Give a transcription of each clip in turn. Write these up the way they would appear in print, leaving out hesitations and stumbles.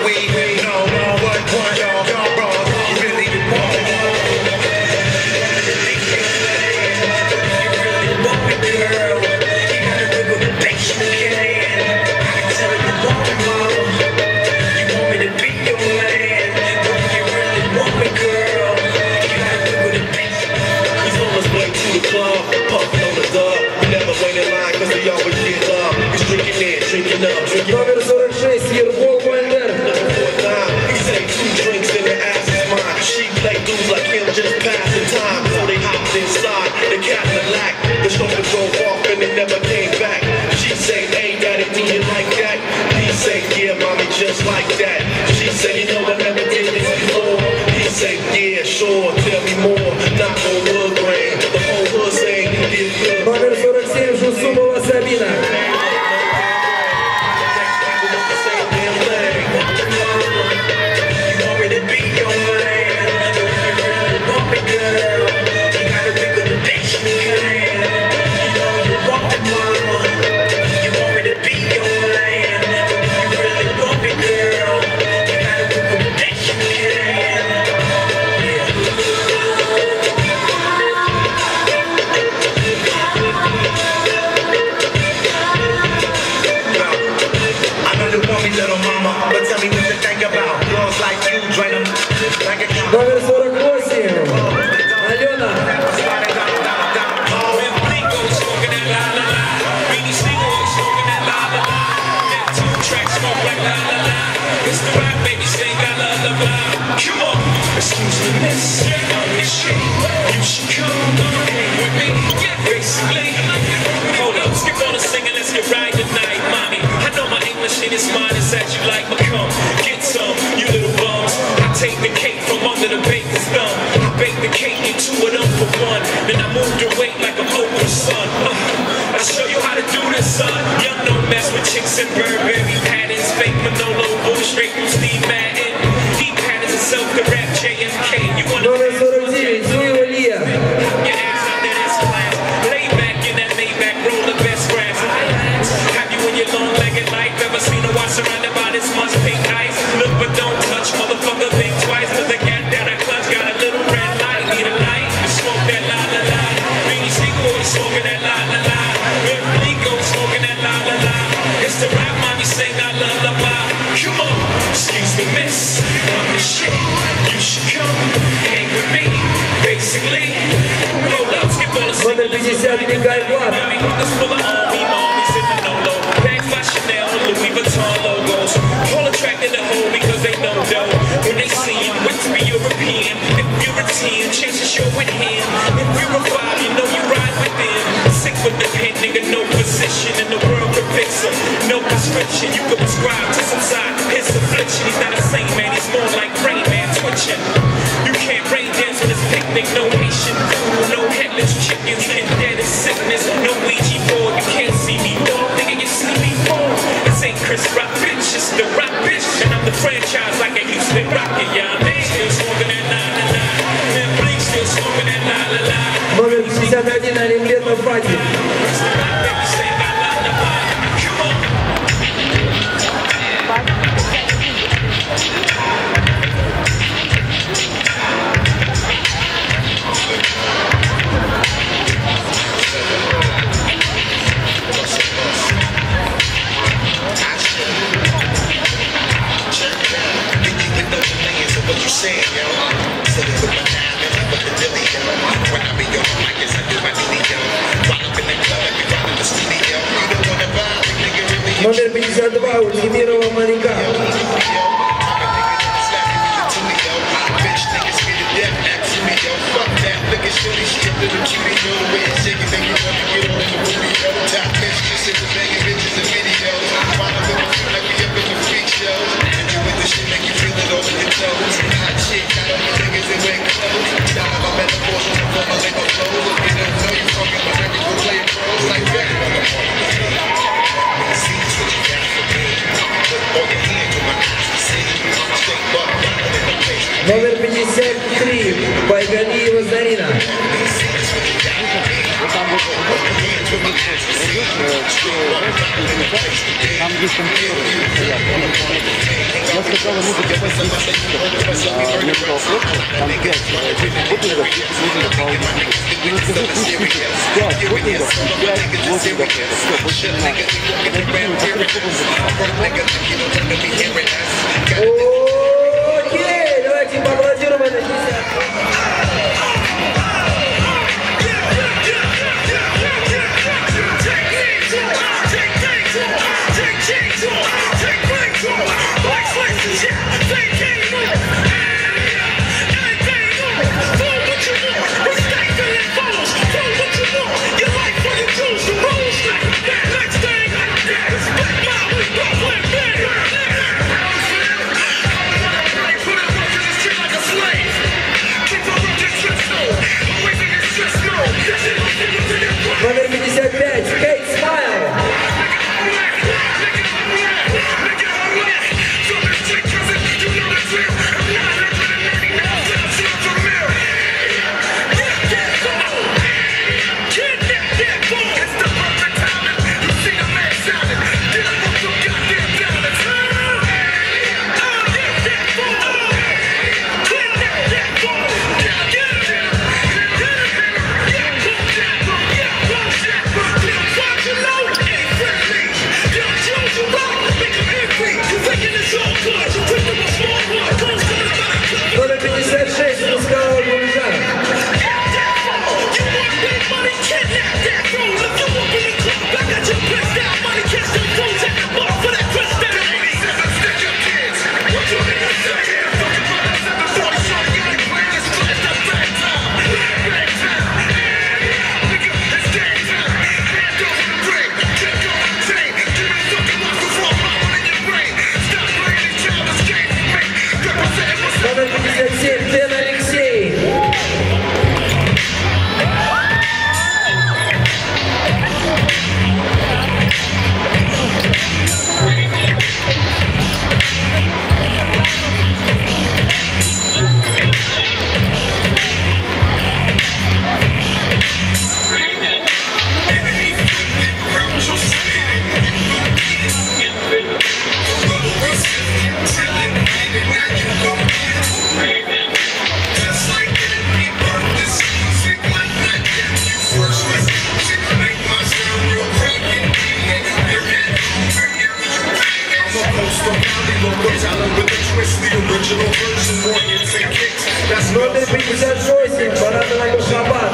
Номер 46, Ергол Вальдер. Just like that. She said, you know I never did this before. He said, yeah, sure, tell me more. Not on wood grain. The whole hood saying you did good. Номер 47, Жусумова Сабина. Номер 48, Алена. Excuse me, miss, you should come hang with me, basically. Hold up, skip on the singing, let's get right tonight, mommy. I know my English ain't as smart as that you like, but come, get some, you little bums. I take the cake from under the baker's thumb. I bake the cake and two of them for one. Then I move the weight like I'm Oprah's son. I'll show you how to do this, son. Young don't mess with chicks and Burberry patterns. Fake Manolo, bull straight from Steve Madden. Deep patterns and self the rap JFK. You wanna Номер 49, ZEMLYA. your ass out there, that's class. Lay back in that Maybach, roll the best grass. Have you in your long-legged life ever seen a watch surrounded by this much pink ice? Look but don't touch, motherfucker, think twice. Cause the cat that I clutch got a little red light. Need a light to smoke that la la la. Beanie Siegel is smoking that la la la. Red Fleego smoking that la la la. It's the rap mommy sing I lullaby. Come on, excuse me, miss, I'm the shit. You should come hang with me, basically. Hold up, skip all the Номер 50, Микай Влад. Bags by Chanel, Louis Vuitton logos. All attracted to hold because they know dough. When they see you, wait to be European. If you're a 10, chances you're with him. If you're a 5, you know you ride with them. Sick with the pen, nigga, no position in the world could fix him. No prescription, you could prescribe to some side his affliction. He's not a saint, man, he's more like Rain Man twitching. You can't rain dance on this picnic, no Haitian food, no headless chickens, and dead is sickness, no Ouija board, you can't see me, dog, nigga, you see me more. This ain't Chris Rock, bitch, it's the Rock, bitch, and I'm the franchise like a Houston Rocket, yeah, man, still smoking that la-la-la, man, Blink still smoking that la-la-la. Номер 51, Олимпиада Фати. Номер 52, Ультимирова Марика. Номер 53, Байгалиева Зарина. Там есть сначала музыка это не было слышно, там 5 бутылок, 10 бутылок, и не скажи, пусть пишет 5 бутылок, 5 бутылок, все, больше не надо. Окей, давайте поаплодируем это 60. Номер 55, Кейт Смайл. Номер 56, Мускала Гульжан. Номер 57, Дэн Алексей. Номер 58, Барата на Гушабан.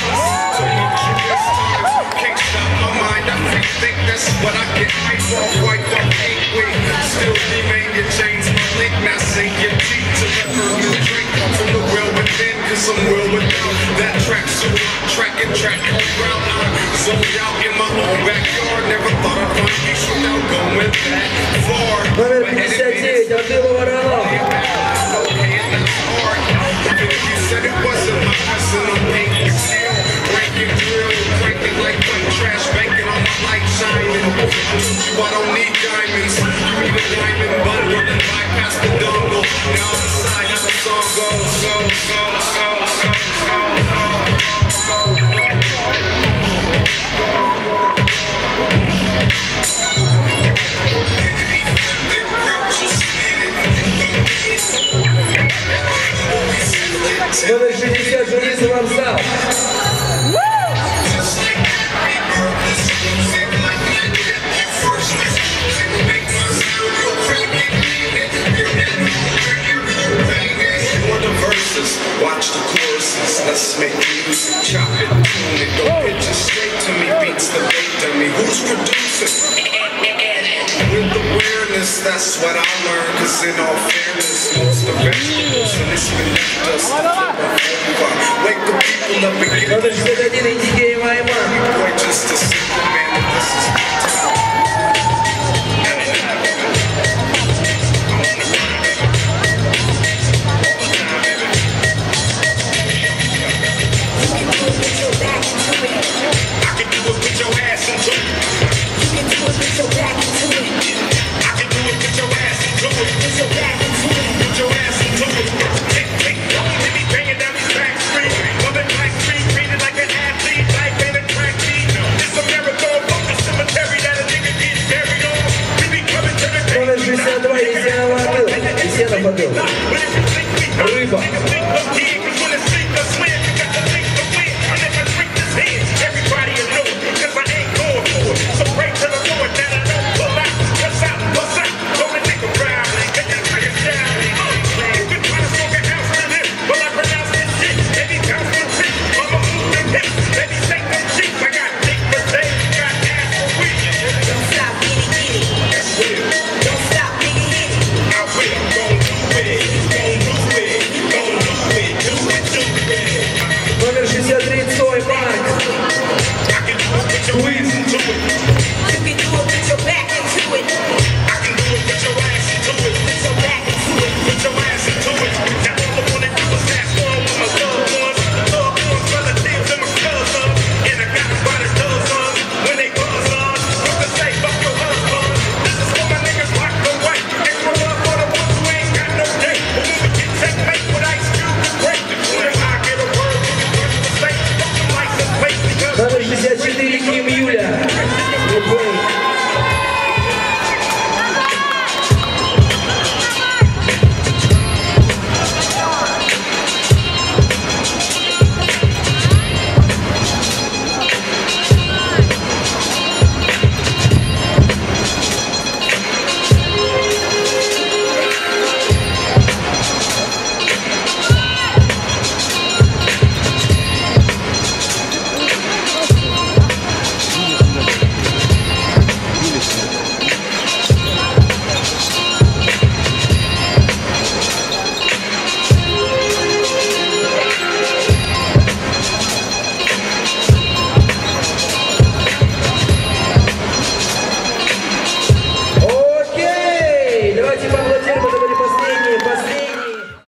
Номер 59, Адилова Рано. Said it wasn't my personal pain. Still breaking through, breaking like white trash, banking on my light shining. I told you I don't need diamonds. You need a diamond bundle, bypass the dongle. Now I'm inside, how the song goes, goes, goes, goes, Номер 60, Жулиса Варзал. Watch the choruses, let's make music, chop it, tune it, don't pitch it straight to me, beats the bait dummy, who's producing? With awareness, that's what I learned, cause in all fairness, most of vegetables and it's been left us wake the people up and get Номер 61, Индигей Майман. boy, just a simple man, and this is Номер 62, Езина Варгыл. Сено попил. Рыба.